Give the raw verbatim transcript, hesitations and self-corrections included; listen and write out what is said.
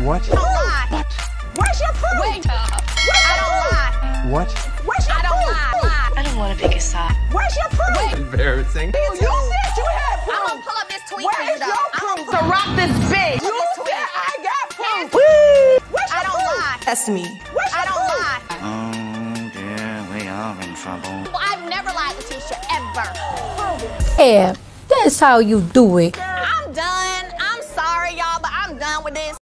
What? I don't lie. What? Where's your proof? Wait up. Where's I don't proof? lie. What? Where's your I don't proof? lie. I don't want to pick a side. Where's your proof? Wait. Embarrassing. You, you said you had proof. I'm gonna pull up this tweet Where's for you, though. your proof? So rock this bitch. You said I got proof. Where's your I don't proof? lie. That's me. Where's your I don't proof? lie. Oh dear, we are in trouble. Well, I've never lied, LaTisha, ever. Yeah, that's how you do it. I'm done. I'm sorry, y'all, but I'm done with this.